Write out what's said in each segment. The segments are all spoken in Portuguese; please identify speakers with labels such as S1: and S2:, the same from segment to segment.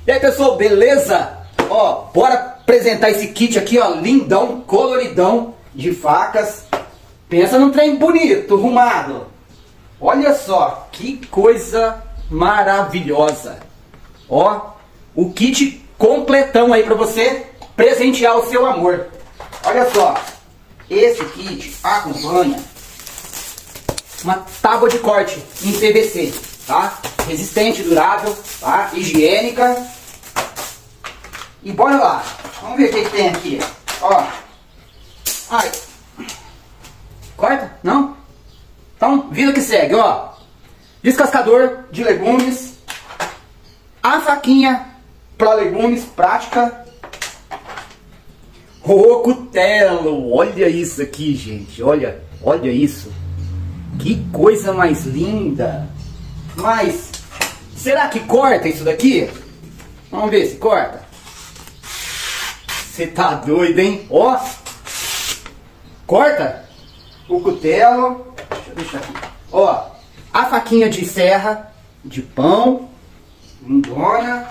S1: E aí, pessoal, beleza? Ó, bora apresentar esse kit aqui, ó, lindão, coloridão, de facas. Pensa num trem bonito, arrumado. Olha só, que coisa maravilhosa. Ó, o kit completão aí pra você presentear o seu amor. Olha só, esse kit acompanha uma tábua de corte em PVC, tá? Resistente, durável, tá? Higiênica. E bora lá, vamos ver o que tem aqui, ó. Ai, corta? Não? Então, vida que segue, ó. Descascador de legumes, a faquinha para legumes prática, o cutelo. Olha isso aqui, gente, olha isso. Que coisa mais linda. Mas, será que corta isso daqui? Vamos ver se corta. Você tá doido, hein? Ó, corta o cutelo. Deixa eu deixar aqui. Ó, a faquinha de serra de pão, lindona.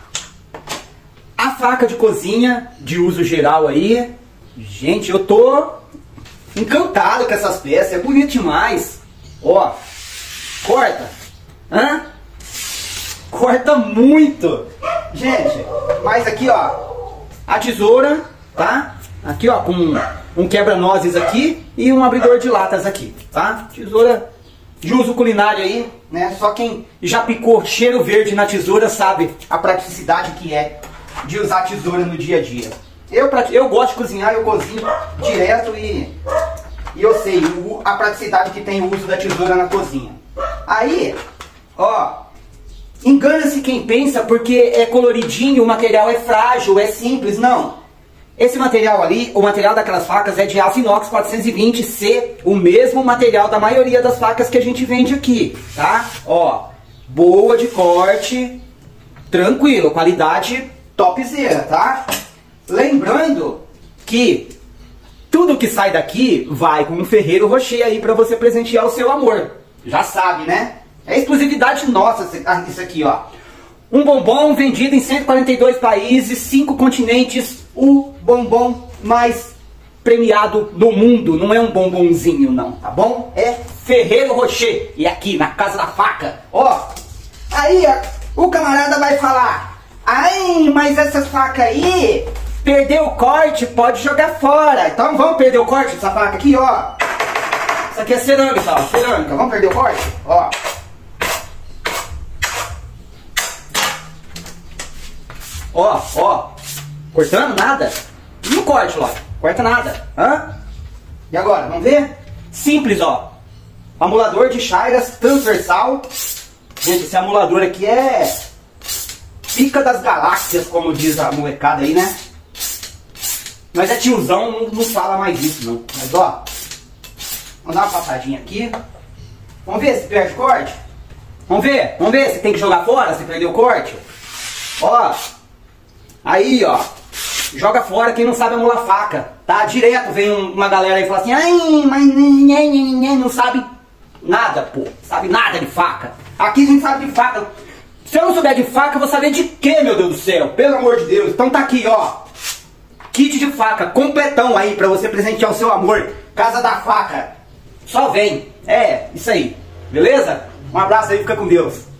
S1: A faca de cozinha de uso geral aí. Gente, eu tô encantado com essas peças, é bonito demais. Ó, corta. Hã? Corta muito. Gente, mas aqui, ó, a tesoura, tá? Aqui, ó, com um quebra-nozes aqui e um abridor de latas aqui, tá? Tesoura de uso culinário aí, né? Só quem já picou cheiro verde na tesoura sabe a praticidade que é de usar tesoura no dia a dia. Eu gosto de cozinhar, eu cozinho direto e eu sei a praticidade que tem o uso da tesoura na cozinha. Aí, ó, engana-se quem pensa porque é coloridinho, o material é frágil, é simples. Não. Esse material ali, o material daquelas facas é de aço inox 420C, o mesmo material da maioria das facas que a gente vende aqui, tá? Ó, boa de corte, tranquilo, qualidade topzera, tá? Lembrando que tudo que sai daqui vai com um Ferreiro Rocher aí pra você presentear o seu amor. Já sabe, né? É exclusividade nossa isso aqui, ó. Um bombom vendido em 142 países, 5 continentes, o bombom mais premiado do mundo. Não é um bombonzinho não, tá bom? É Ferreiro Rocher. E aqui na Casa da Faca, ó. Aí o camarada vai falar: ai, mas essa faca aí perdeu o corte, pode jogar fora. Então vamos perder o corte dessa faca aqui, ó. Isso aqui é cerâmica, ó, cerâmica. Vamos perder o corte? Ó. Ó, ó. Cortando nada? E o corte, ó. Corta nada. Hã? E agora, vamos ver? Simples, ó. Amulador de chairas transversal. Gente, esse amulador aqui é pica das galáxias, como diz a molecada aí, né? Mas é tiozão, não fala mais isso, não. Mas, ó, vamos dar uma passadinha aqui. Vamos ver se perde corte? Vamos ver se tem que jogar fora, se perdeu o corte. Ó, aí, ó, joga fora quem não sabe amolar faca, tá? Direto vem uma galera aí e fala assim: ai, mas não sabe nada, pô. Sabe nada de faca. Aqui a gente sabe de faca. Se eu não souber de faca, eu vou saber de quê, meu Deus do céu? Pelo amor de Deus. Então tá aqui, ó. Kit de faca, completão aí, pra você presentear o seu amor. Casa da Faca. Só vem. É, isso aí. Beleza? Um abraço aí, fica com Deus.